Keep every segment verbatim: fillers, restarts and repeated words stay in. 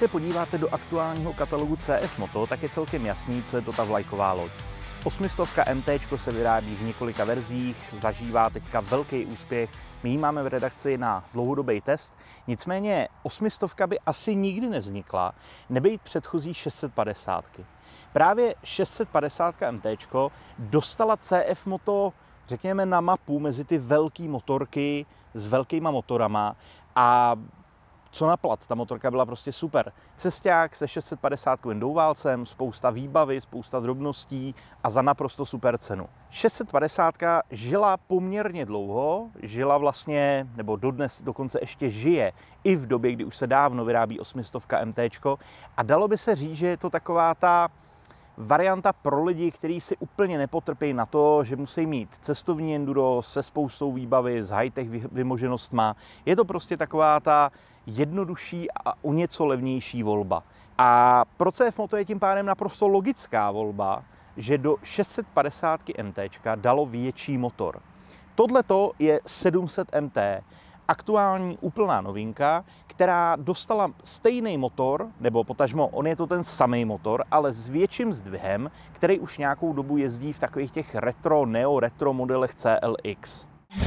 se podíváte do aktuálního katalogu C F Moto, tak je celkem jasný, co je to ta vlajková loď. osmistovka M T se vyrábí v několika verzích, zažívá teďka velký úspěch. My ji máme v redakci na dlouhodobý test, nicméně osmistovka by asi nikdy nevznikla, nebejt předchozí šest set padesát. Právě šest set padesát M T dostala C F Moto, řekněme, na mapu mezi ty velké motorky s velkýma motorama a co na plat, ta motorka byla prostě super. Cesták se šest set padesát douválcem, spousta výbavy, spousta drobností a za naprosto super cenu. šest set padesát žila poměrně dlouho, žila vlastně, nebo dodnes dokonce ještě žije, i v době, kdy už se dávno vyrábí osmistovka M T a dalo by se říct, že je to taková ta varianta pro lidi, kteří si úplně nepotrpí na to, že musí mít cestovní enduro se spoustou výbavy, s high-tech vymoženostma. Je to prostě taková ta jednodušší a o něco levnější volba. A pro C F Moto je tím pádem naprosto logická volba, že do šest set padesát M T dalo větší motor. Tohleto je sedm set M T, aktuální úplná novinka, která dostala stejný motor, nebo potažmo, on je to ten samý motor, ale s větším zdvihem, který už nějakou dobu jezdí v takových těch retro, neo-retro modelech C L X.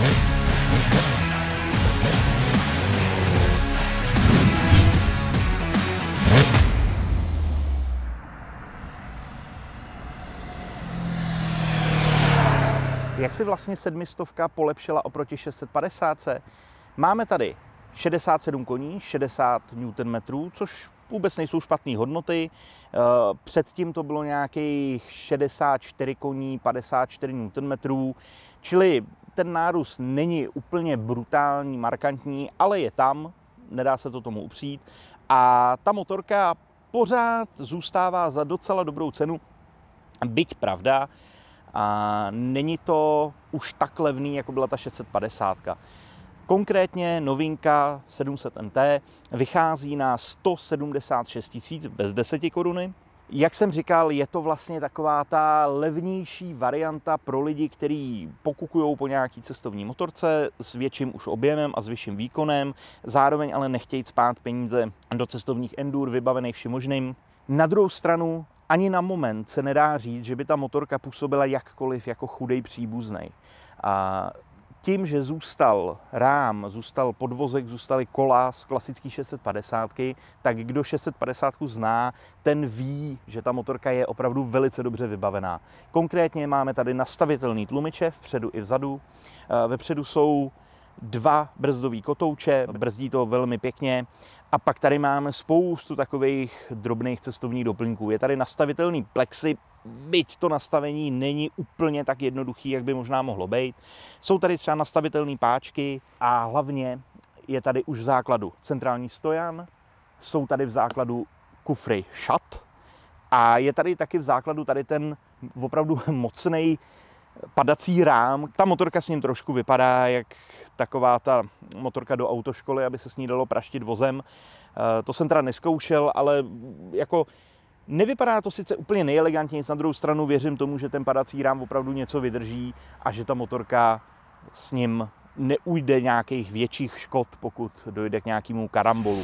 Jak si vlastně sedmistovka polepšila oproti šest set padesát? Máme tady šedesát sedm koní, šedesát newtonmetrů, což vůbec nejsou špatné hodnoty. Předtím to bylo nějakých šedesát čtyři koní, padesát čtyři newtonmetrů, čili ten nárůst není úplně brutální, markantní, ale je tam, nedá se to tomu upřít. A ta motorka pořád zůstává za docela dobrou cenu, byť pravda, a není to už tak levný, jako byla ta šest set padesát. Konkrétně novinka sedm set M T vychází na sto sedmdesát šest tisíc bez deseti koruny. Jak jsem říkal, je to vlastně taková ta levnější varianta pro lidi, kteří pokukují po nějaký cestovní motorce s větším už objemem a s vyšším výkonem, zároveň ale nechtějí spát peníze do cestovních endur vybavených vším možným. Na druhou stranu ani na moment se nedá říct, že by ta motorka působila jakkoliv jako chudej příbuznej. A tím, že zůstal rám, zůstal podvozek, zůstaly kola z klasický šest set padesát, tak kdo šest set padesát zná, ten ví, že ta motorka je opravdu velice dobře vybavená. Konkrétně máme tady nastavitelný tlumiče vpředu i vzadu. Vepředu jsou dva brzdový kotouče, brzdí to velmi pěkně. A pak tady máme spoustu takových drobných cestovních doplňků. Je tady nastavitelný plexi, byť to nastavení není úplně tak jednoduchý, jak by možná mohlo být. Jsou tady třeba nastavitelné páčky a hlavně je tady už v základu centrální stojan, jsou tady v základu kufry šat a je tady taky v základu tady ten opravdu mocnej padací rám. Ta motorka s ním trošku vypadá jak taková ta motorka do autoškoly, aby se s ní dalo praštit vozem. To jsem teda neskoušel, ale jako nevypadá to sice úplně nejelegantně, na druhou stranu věřím tomu, že ten padací rám opravdu něco vydrží a že ta motorka s ním neujde nějakých větších škod, pokud dojde k nějakému karambolu.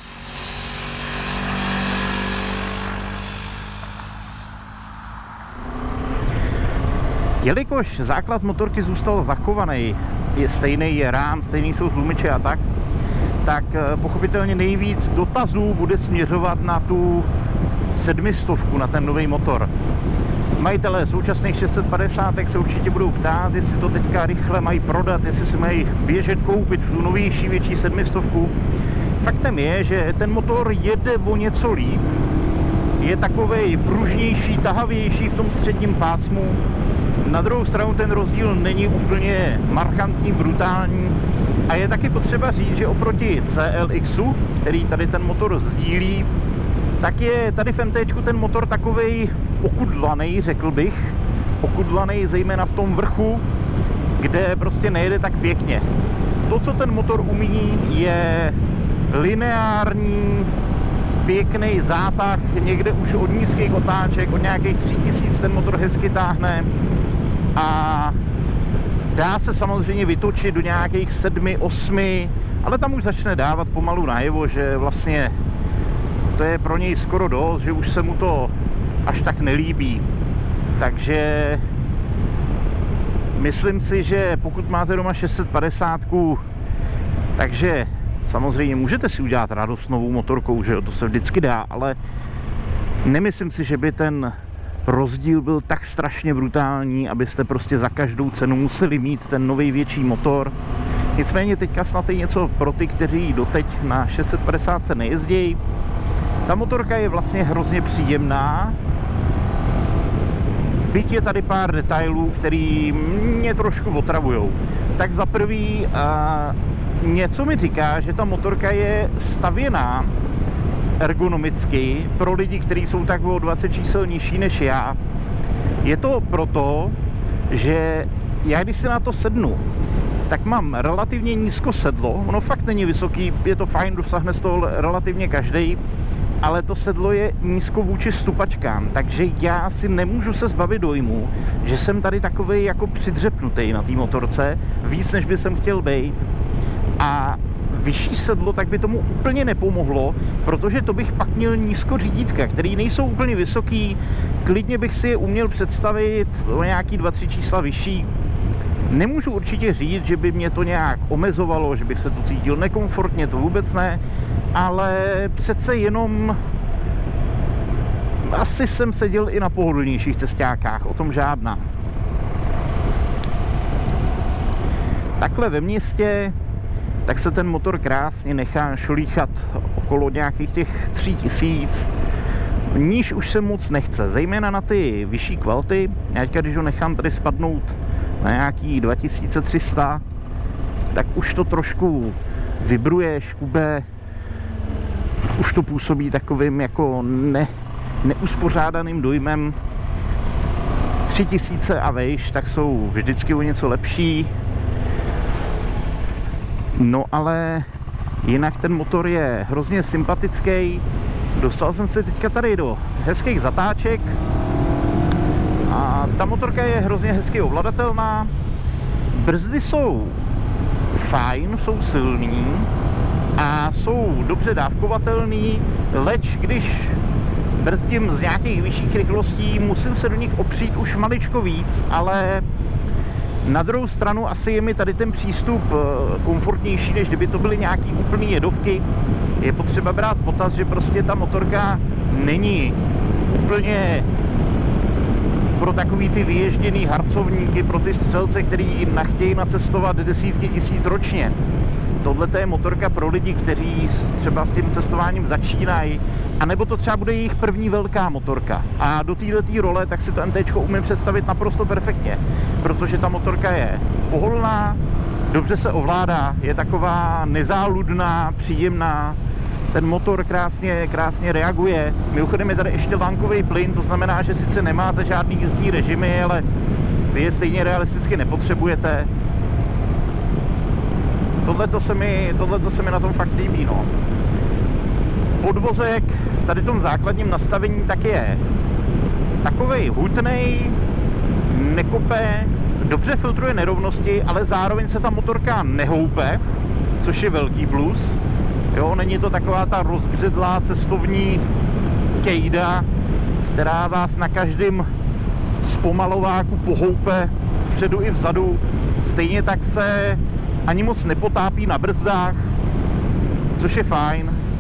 Jelikož základ motorky zůstal zachovaný, je stejný je rám, stejný jsou tlumiče a tak, tak pochopitelně nejvíc dotazů bude směřovat na tu sedmistovku, na ten nový motor. Majitelé současných šest set padesát se určitě budou ptát, jestli to teďka rychle mají prodat, jestli si mají běžet koupit tu novější, větší sedmistovku. Faktem je, že ten motor jede o něco líp, je takovej pružnější, tahavější v tom středním pásmu. Na druhou stranu ten rozdíl není úplně markantní, brutální a je taky potřeba říct, že oproti C L X u, který tady ten motor sdílí, tak je tady v M T ten motor takovej okudlaný, řekl bych. Okudlaný zejména v tom vrchu, kde prostě nejede tak pěkně. To, co ten motor umí, je lineární, pěkný zátah, někde už od nízkých otáček, od nějakých tři tisíc ten motor hezky táhne a dá se samozřejmě vytočit do nějakých sedmi, osmi, ale tam už začne dávat pomalu najevo, že vlastně to je pro něj skoro dost, že už se mu to až tak nelíbí. Takže myslím si, že pokud máte doma šest set padesát, takže samozřejmě můžete si udělat radost novou motorkou, že jo, to se vždycky dá, ale nemyslím si, že by ten rozdíl byl tak strašně brutální, abyste prostě za každou cenu museli mít ten nový větší motor. Nicméně teďka snad je něco pro ty, kteří doteď na šest set padesát nejezdí. Ta motorka je vlastně hrozně příjemná. Byť je tady pár detailů, který mě trošku otravujou. Tak za prvý uh, něco mi říká, že ta motorka je stavěná ergonomicky pro lidi, kteří jsou tak o dvacet čísel nižší než já. Je to proto, že já když si na to sednu, tak mám relativně nízko sedlo. Ono fakt není vysoký, je to fajn, dosáhne z toho relativně každej, ale to sedlo je nízko vůči stupačkám, takže já si nemůžu se zbavit dojmu, že jsem tady takovej jako přidřepnutý na té motorce, víc než by jsem chtěl být. A vyšší sedlo tak by tomu úplně nepomohlo, protože to bych pak měl nízko řídítka, který nejsou úplně vysoký, klidně bych si je uměl představit o nějaký dva tři čísla vyšší. Nemůžu určitě říct, že by mě to nějak omezovalo, že bych se to cítil nekomfortně, to vůbec ne, ale přece jenom asi jsem seděl i na pohodlnějších cestákách, o tom žádná. Takhle ve městě tak se ten motor krásně nechá šolíchat okolo nějakých těch tří tisíc. Níž už se moc nechce, zejména na ty vyšší kvality. Já teďka, když ho nechám tady spadnout na nějaký dva tisíce tři sta, tak už to trošku vibruje, škube, už to působí takovým jako ne, neuspořádaným dojmem. tři tisíce a vejš, tak jsou vždycky o něco lepší. No ale jinak ten motor je hrozně sympatický. Dostal jsem se teďka tady do hezkých zatáček a ta motorka je hrozně hezky ovladatelná. Brzdy jsou fajn, jsou silný a jsou dobře dávkovatelný, leč když brzdím z nějakých vyšších rychlostí, musím se do nich opřít už maličko víc, ale na druhou stranu asi je mi tady ten přístup komfortnější, než kdyby to byly nějaký úplný jedovky. Je potřeba brát v potaz, že prostě ta motorka není úplně pro takový ty vyježděný harcovníky, pro ty střelce, který nachtějí nacestovat desítky tisíc ročně. Tohle je motorka pro lidi, kteří třeba s tím cestováním začínají, anebo to třeba bude jejich první velká motorka. A do této role tak si to MTčko umím představit naprosto perfektně, protože ta motorka je pohodlná, dobře se ovládá, je taková nezáludná, příjemná, ten motor krásně, krásně reaguje. Mimochodem je tady ještě lánkový plyn, to znamená, že sice nemáte žádný jízdní režimy, ale vy je stejně realisticky nepotřebujete. Tohleto se mi, tohleto se mi na tom fakt líbí, no. Podvozek v tady tom základním nastavení tak je takovej hutnej, nekope, dobře filtruje nerovnosti, ale zároveň se ta motorka nehoupe, což je velký plus. Jo, není to taková ta rozbředlá cestovní kejda, která vás na každém zpomalováku pohoupe vpředu i vzadu. Stejně tak se ani moc nepotápí na brzdách, což je fajn.